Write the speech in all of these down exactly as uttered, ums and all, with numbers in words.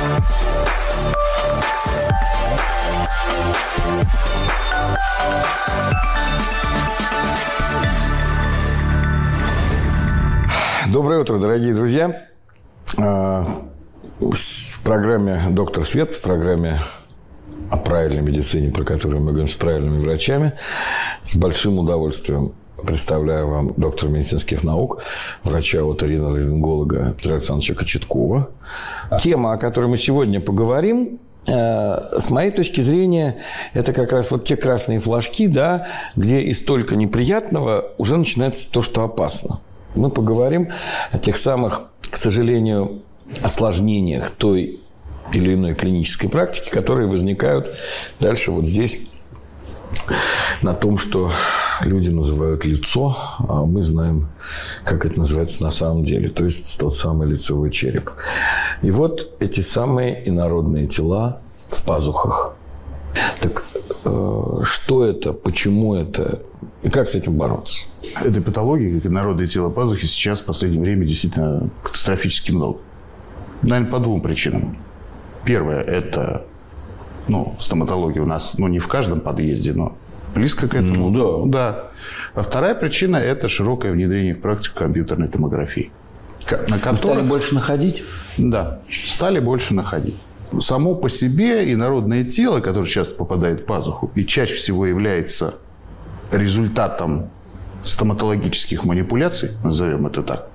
Доброе утро, дорогие друзья. В программе «Доктор Свет», в программе о правильной медицине, про которую мы говорим с правильными врачами, с большим удовольствием представляю вам доктора медицинских наук, врача-оториноларинголога Петра Александровича Кочеткова. Тема, о которой мы сегодня поговорим, с моей точки зрения, это как раз вот те красные флажки, да, где из столько неприятного уже начинается то, что опасно. Мы поговорим о тех самых, к сожалению, осложнениях той или иной клинической практики, которые возникают дальше вот здесь, на том, что люди называют лицо, а мы знаем, как это называется на самом деле, то есть тот самый лицевой череп. И вот эти самые инородные тела в пазухах. Так что это, почему это и как с этим бороться? Этой патологии, как инородные тела пазухи, сейчас в последнее время действительно катастрофически много. Наверное, по двум причинам. Первое – это ну, стоматология у нас ну, не в каждом подъезде, но близко к этому. Ну, да. Да. А вторая причина – это широкое внедрение в практику компьютерной томографии. На которых... Стали больше находить? Да, стали больше находить. Само по себе инородное тело, которое часто попадает в пазуху и чаще всего является результатом стоматологических манипуляций, назовем это так,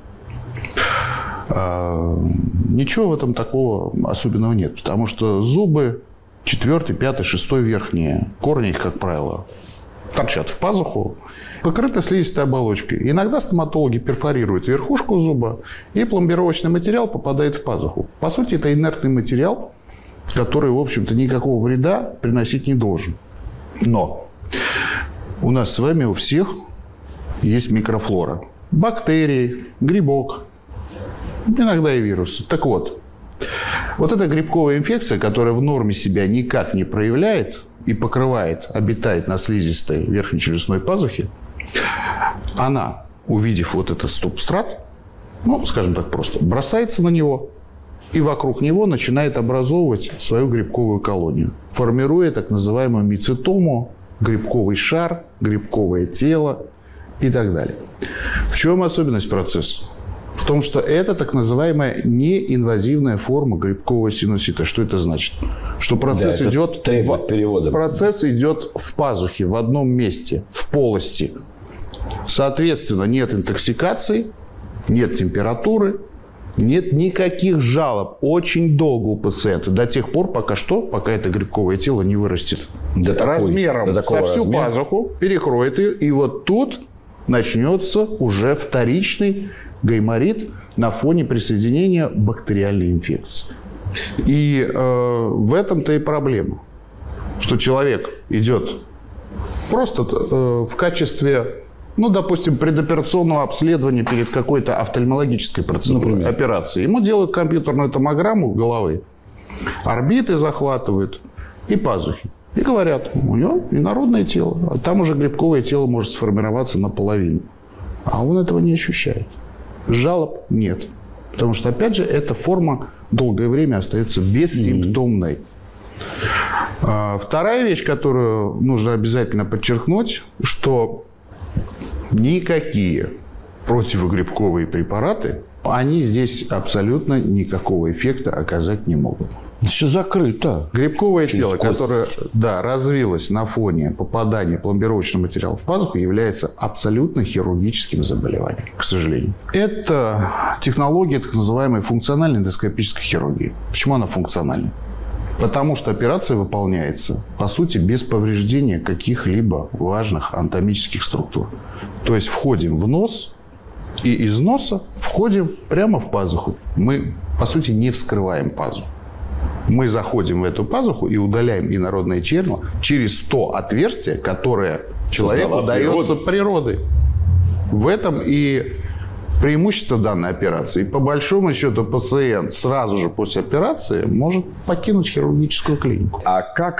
ничего в этом такого особенного нет. Потому что зубы четвертый, пятый, шестой верхние, корни их, как правило, торчат в пазуху, покрыты слизистой оболочкой. Иногда стоматологи перфорируют верхушку зуба, и пломбировочный материал попадает в пазуху. По сути, это инертный материал, который, в общем-то, никакого вреда приносить не должен. Но у нас с вами у всех есть микрофлора. Бактерии, грибок, иногда и вирусы. Так вот, вот эта грибковая инфекция, которая в норме себя никак не проявляет и покрывает, обитает на слизистой верхнечелюстной пазухе, она, увидев вот этот субстрат, ну, скажем так просто, бросается на него и вокруг него начинает образовывать свою грибковую колонию, формируя так называемую мицетому, грибковый шар, грибковое тело и так далее. В чем особенность процесса? В том, что это так называемая неинвазивная форма грибкового синусита. Что это значит? Что процесс, да, идет, в... процесс идет в пазухе, в одном месте, в полости. Соответственно, нет интоксикации, нет температуры, нет никаких жалоб очень долго у пациента. До тех пор, пока что, пока это грибковое тело не вырастет до размером такой, до со всю размера. Пазуху, перекроет ее. И вот тут начнется уже вторичный гайморит на фоне присоединения бактериальной инфекции. И э, в этом-то и проблема. Что человек идет просто э, в качестве, ну, допустим, предоперационного обследования перед какой-то офтальмологической процедурой, например, операцией. Ему делают компьютерную томограмму головы, орбиты захватывают и пазухи. И говорят, у него инородное тело, а там уже грибковое тело может сформироваться наполовину. А он этого не ощущает. Жалоб нет. Потому что, опять же, эта форма долгое время остается бессимптомной. Mm-hmm. Вторая вещь, которую нужно обязательно подчеркнуть, что никакие противогрибковые препараты, они здесь абсолютно никакого эффекта оказать не могут. Все закрыто. Грибковое Через тело, кость. которое да, развилось на фоне попадания пломбировочного материала в пазуху, является абсолютно хирургическим заболеванием, к сожалению. Это технология так называемой функциональной эндоскопической хирургии. Почему она функциональна? Потому что операция выполняется, по сути, без повреждения каких-либо важных анатомических структур. То есть входим в нос, и из носа входим прямо в пазуху. Мы, по сути, не вскрываем пазуху. Мы заходим в эту пазуху и удаляем инородное черво через то отверстие, которое человеку дается природой. В этом и преимущество данной операции. И по большому счету пациент сразу же после операции может покинуть хирургическую клинику. А как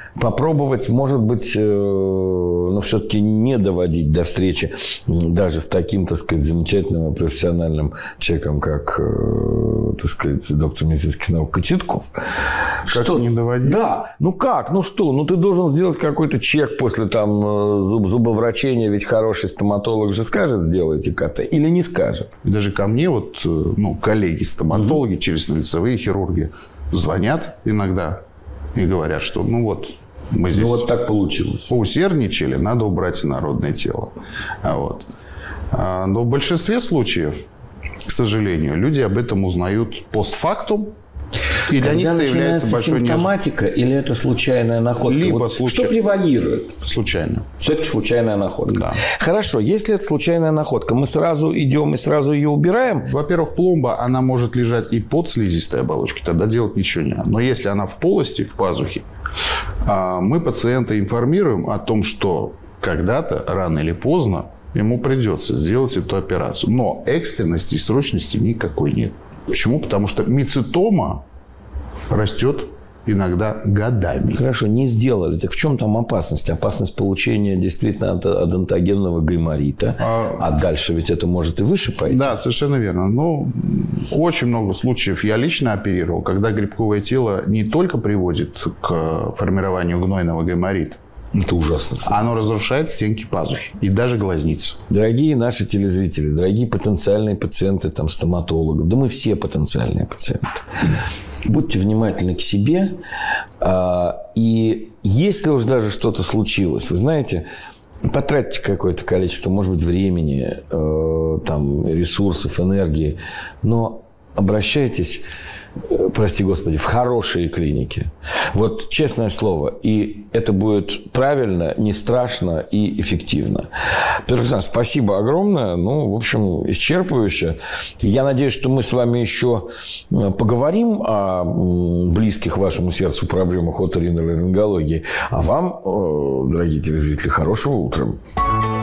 попробовать, может быть, ну, все-таки не доводить до встречи даже с таким, так сказать, замечательным профессиональным человеком, как, так сказать, доктор медицинских наук Кочетков. Как что? Не доводить? Да. Ну как? Ну что? Ну ты должен сделать какой-то чек после там зуб, зубоврачения, ведь хороший стоматолог же скажет, сделайте КТ, или не скажет. Даже ко мне вот, ну, коллеги-стоматологи, угу. челюстно-лицевые хирурги звонят иногда и говорят, что ну вот мы здесь ну, вот так получилось. Поусердничали, надо убрать инородное тело. А вот. Но в большинстве случаев, к сожалению, люди об этом узнают постфактум. И для них это является большой симптоматика неж... или это случайная находка? Либо вот случай... Что превалирует? Случайно. Все-таки случайная находка. Да. Хорошо, если это случайная находка, мы сразу идем и сразу ее убираем? Во-первых, пломба, она может лежать и под слизистой оболочкой, тогда делать ничего не надо. Но если она в полости, в пазухе, мы пациента информируем о том, что когда-то, рано или поздно, ему придется сделать эту операцию. Но экстренности и срочности никакой нет. Почему? Потому что мицетома растет иногда годами. Хорошо, не сделали. Так в чем там опасность? Опасность получения действительно одонтогенного гайморита. А, а дальше ведь это может и выше пойти. Да, совершенно верно. Ну, очень много случаев я лично оперировал, когда грибковое тело не только приводит к формированию гнойного гайморита. Это ужасно. Кстати. Оно разрушает стенки пазухи и даже глазницы. Дорогие наши телезрители, дорогие потенциальные пациенты там, стоматологов, да мы все потенциальные пациенты. Будьте внимательны к себе. И если уж даже что-то случилось, вы знаете, потратьте какое-то количество, может быть, времени, там, ресурсов, энергии, но обращайтесь, прости господи, в хорошие клиники. Вот честное слово. И это будет правильно, не страшно и эффективно. Петр Александрович, спасибо огромное. Ну, в общем, исчерпывающе. Я надеюсь, что мы с вами еще поговорим о близких вашему сердцу проблемах оториноларингологии. А вам, дорогие телезрители, хорошего утра.